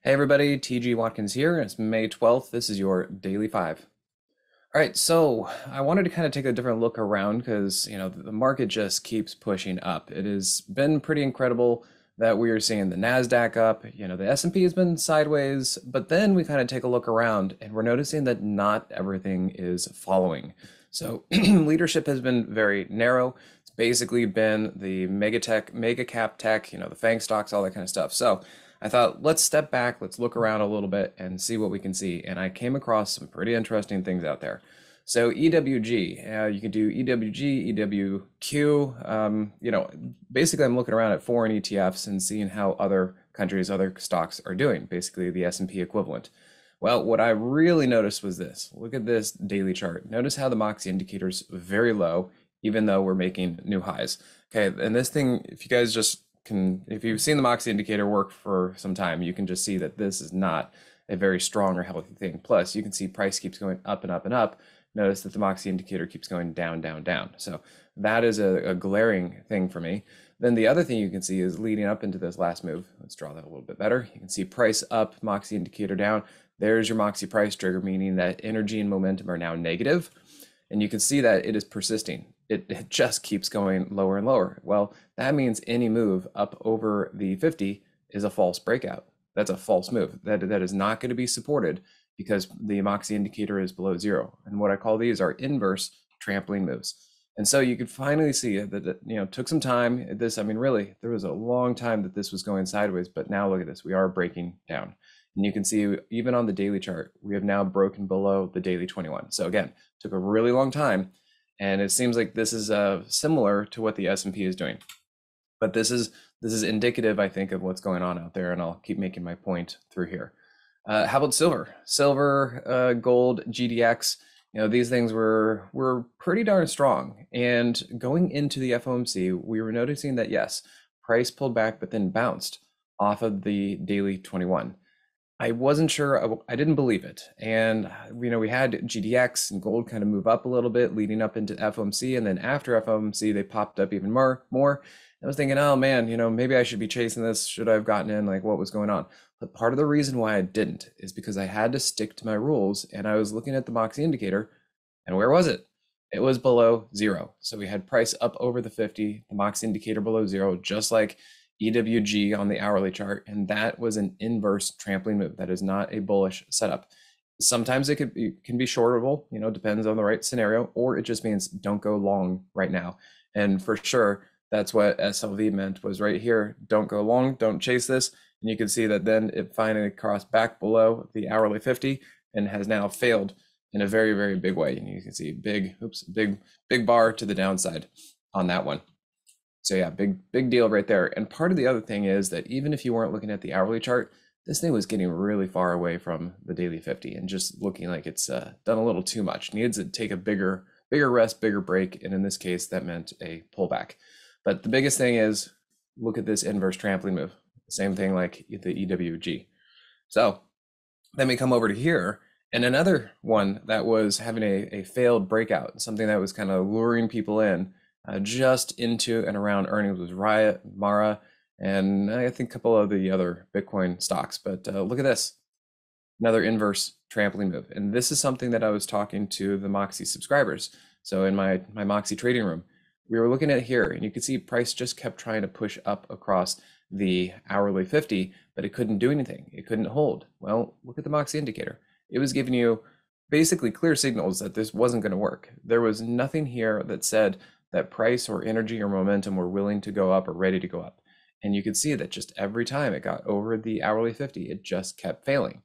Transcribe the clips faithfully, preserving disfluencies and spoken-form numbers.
Hey everybody, T G Watkins here. It's May twelfth. This is your Daily Five. All right, so I wanted to kind of take a different look around because, you know, the market just keeps pushing up. It has been pretty incredible that we are seeing the NASDAQ up. You know, the S and P has been sideways, but then we kind of take a look around and we're noticing that not everything is following. So leadership has been very narrow. It's basically been the mega tech, mega cap tech, you know, the FANG stocks, all that kind of stuff. So I thought, let's step back, let's look around a little bit and see what we can see. And I came across some pretty interesting things out there. So E W G, uh, you can do E W G, E W Q. Um, you know, basically I'm looking around at foreign E T Fs and seeing how other countries, other stocks are doing, basically the S and P equivalent. Well, what I really noticed was this. Look at this daily chart. Notice how the M O X I indicator is very low, even though we're making new highs. Okay, and this thing, if you guys just can, if you've seen the M O X I indicator work for some time, you can just see that this is not a very strong or healthy thing. Plus, you can see price keeps going up and up and up. Notice that the M O X I indicator keeps going down, down, down. So that is a, a glaring thing for me. Then the other thing you can see is leading up into this last move. Let's draw that a little bit better. You can see price up, M O X I indicator down. There's your M O X I price trigger, meaning that energy and momentum are now negative. And you can see that it is persisting. It, it just keeps going lower and lower. Well, that means any move up over the fifty is a false breakout. That's a false move. That, that is not going to be supported because the M O X I indicator is below zero. And what I call these are inverse trampoline moves. And so you could finally see that it, you know, took some time. This, I mean, really, there was a long time that this was going sideways, but now look at this. We are breaking down. And you can see even on the daily chart, we have now broken below the daily twenty-one. So again, took a really long time. And it seems like this is uh, similar to what the S and P is doing. But this is this is indicative, I think, of what's going on out there. And I'll keep making my point through here. Uh, how about silver? Silver, uh, gold, G D X. You know, these things were were pretty darn strong. And going into the F O M C, we were noticing that, yes, price pulled back, but then bounced off of the daily twenty-one. I wasn't sure, I didn't believe it. And, you know, we had G D X and gold kind of move up a little bit leading up into F O M C. And then after F O M C, they popped up even more. more. I was thinking, oh man, you know, maybe I should be chasing this. Should I have gotten in? Like, what was going on? But part of the reason why I didn't is because I had to stick to my rules. And I was looking at the M O X I indicator. And where was it? It was below zero. So we had price up over the fifty, the M O X I indicator below zero, just like E W G on the hourly chart, and that was an inverse trampoline move. That is not a bullish setup. Sometimes it could be, can be shortable, you know, depends on the right scenario, or it just means don't go long right now. And for sure, that's what S L V meant, was right here, don't go long, don't chase this. And you can see that then it finally crossed back below the hourly fifty and has now failed in a very, very big way. And you can see big, oops, big, big bar to the downside on that one. So yeah, big, big deal right there. And part of the other thing is that even if you weren't looking at the hourly chart, this thing was getting really far away from the daily fifty and just looking like it's uh, done a little too much. Needs to take a bigger, bigger rest, bigger break. And in this case, that meant a pullback. But the biggest thing is, look at this inverse trampoline move. Same thing like the E W G. So then we come over to here, and another one that was having a, a failed breakout, something that was kind of luring people in Uh, just into and around earnings was Riot, Mara, and I think a couple of the other Bitcoin stocks. But uh, look at this, another inverse trampoline move. And this is something that I was talking to the M O X I subscribers. So in my, my M O X I trading room, we were looking at here, and you can see price just kept trying to push up across the hourly fifty, but it couldn't do anything. It couldn't hold. Well, look at the M O X I indicator. It was giving you basically clear signals that this wasn't going to work. There was nothing here that said that price or energy or momentum were willing to go up or ready to go up. And you could see that just every time it got over the hourly fifty, it just kept failing.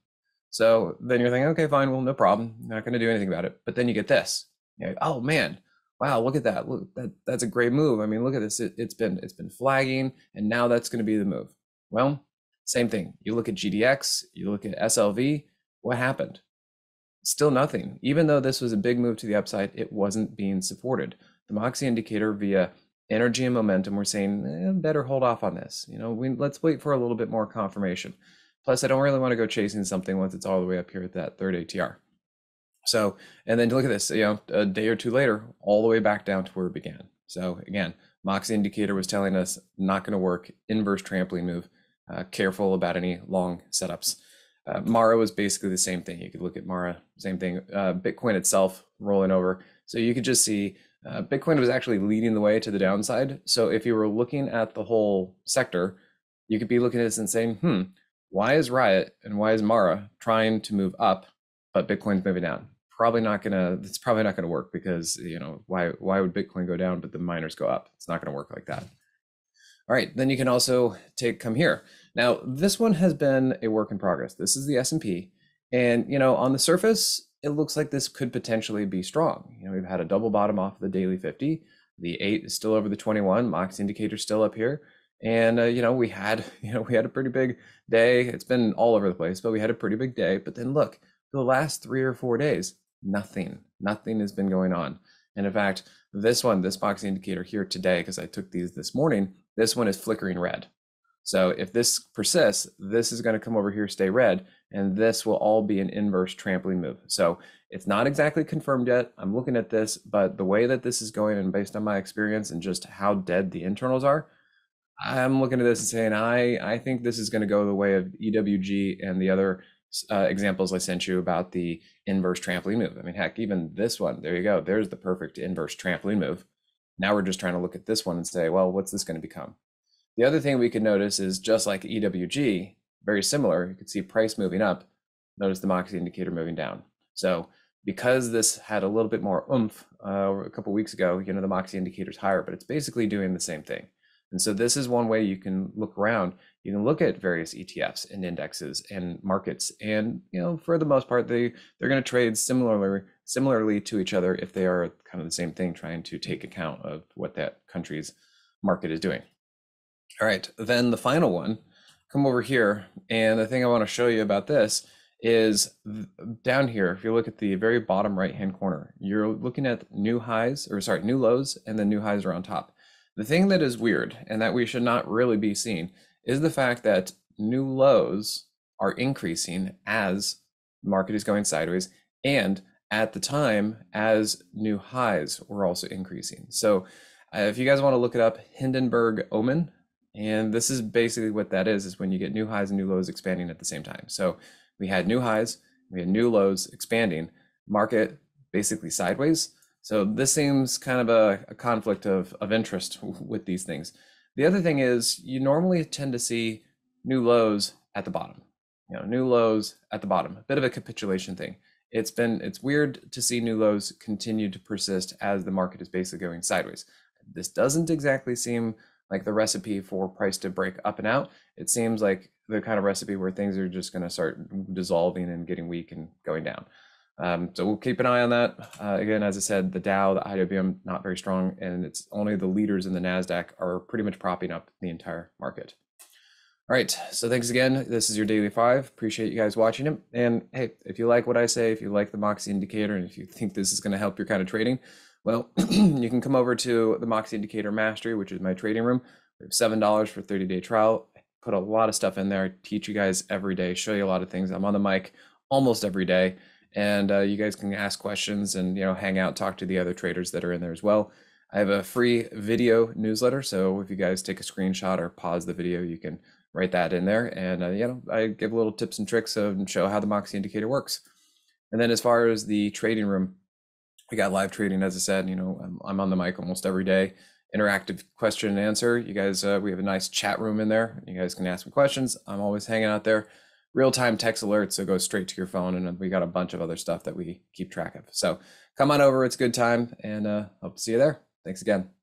So then you're thinking, okay, fine, well, no problem. I'm not going to do anything about it. But then you get this. You're like, oh man, wow, look at that. Look, that that's a great move. I mean, look at this. It, it's been it's been flagging, and now that's going to be the move. Well, same thing. You look at G D X, you look at S L V. What happened? Still nothing. Even though this was a big move to the upside, it wasn't being supported. The M O X I indicator via energy and momentum, we're saying, eh, better hold off on this. You know, we let's wait for a little bit more confirmation. Plus, I don't really want to go chasing something once it's all the way up here at that third A T R. So, and then look at this, you know, a day or two later, all the way back down to where it began. So again, M O X I indicator was telling us not going to work, inverse trampoline move, uh, careful about any long setups. Uh, Mara was basically the same thing. You could look at Mara, same thing. Uh, Bitcoin itself rolling over. So you could just see uh, Bitcoin was actually leading the way to the downside. So if you were looking at the whole sector, you could be looking at this and saying, hmm, why is Riot and why is Mara trying to move up, but Bitcoin's moving down? Probably not gonna, it's probably not gonna work because, you know, why, why would Bitcoin go down, but the miners go up? It's not gonna work like that. All right, then you can also take, come here. Now, this one has been a work in progress. This is the S and P. And, you know, on the surface, it looks like this could potentially be strong. You know, we've had a double bottom off of the daily fifty. The eight is still over the twenty-one. Mox indicator still up here. And, uh, you know, we had, you know, we had a pretty big day. It's been all over the place, but we had a pretty big day. But then look, for the last three or four days, nothing, nothing has been going on. And in fact, this one, this Mox indicator here today, because I took these this morning, this one is flickering red. So if this persists, this is going to come over here, stay red, and this will all be an inverse trampoline move. So it's not exactly confirmed yet. I'm looking at this, but the way that this is going and based on my experience and just how dead the internals are, I'm looking at this and saying, I, I think this is going to go the way of E W G and the other uh, examples I sent you about the inverse trampoline move. I mean, heck, even this one, there you go. There's the perfect inverse trampoline move. Now we're just trying to look at this one and say, well, what's this going to become? The other thing we could notice is just like E W G, very similar, you could see price moving up, notice the Moxie indicator moving down. So because this had a little bit more oomph uh, a couple weeks ago, you know, the Moxie indicator's higher, but it's basically doing the same thing. And so this is one way you can look around. You can look at various E T Fs and indexes and markets, and you know, for the most part, they they're going to trade similarly similarly to each other if they are kind of the same thing, trying to take account of what that country's market is doing. All right, then the final one, come over here, and the thing I want to show you about this is down here. If you look at the very bottom right-hand corner, you're looking at new highs, or sorry, new lows, and then new highs are on top. The thing that is weird and that we should not really be seeing is the fact that new lows are increasing as the market is going sideways, and at the time as new highs were also increasing. So uh, if you guys want to look it up, Hindenburg Omen, and this is basically what that is, is when you get new highs and new lows expanding at the same time. So we had new highs, we had new lows expanding, market basically sideways. So this seems kind of a, a conflict of, of interest with these things. The other thing is you normally tend to see new lows at the bottom, you know, new lows at the bottom, a bit of a capitulation thing. It's been, it's weird to see new lows continue to persist as the market is basically going sideways. This doesn't exactly seem like the recipe for price to break up and out. It seems like the kind of recipe where things are just going to start dissolving and getting weak and going down. Um, so we'll keep an eye on that. Uh, again, as I said, the Dow, the I W M, not very strong, and it's only the leaders in the NASDAQ are pretty much propping up the entire market. All right, so thanks again. This is your Daily Five. Appreciate you guys watching it. And hey, if you like what I say, if you like the Moxie indicator, and if you think this is going to help your kind of trading, well, you can come over to the Moxie Indicator Mastery, which is my trading room. We have seven dollars for thirty day trial. I put a lot of stuff in there. I teach you guys every day, show you a lot of things. I'm on the mic almost every day, and uh, you guys can ask questions and, you know, hang out, talk to the other traders that are in there as well. I have a free video newsletter, so if you guys take a screenshot or pause the video, you can write that in there. And, uh, you know, I give little tips and tricks of, and show how the Moxie Indicator works. And then as far as the trading room, we got live trading, as I said, you know, I'm, I'm on the mic almost every day. Interactive question and answer. You guys, uh, we have a nice chat room in there. You guys can ask me questions. I'm always hanging out there. Real-time text alerts, so go straight to your phone, and we got a bunch of other stuff that we keep track of. So come on over, it's a good time, and uh, hope to see you there. Thanks again.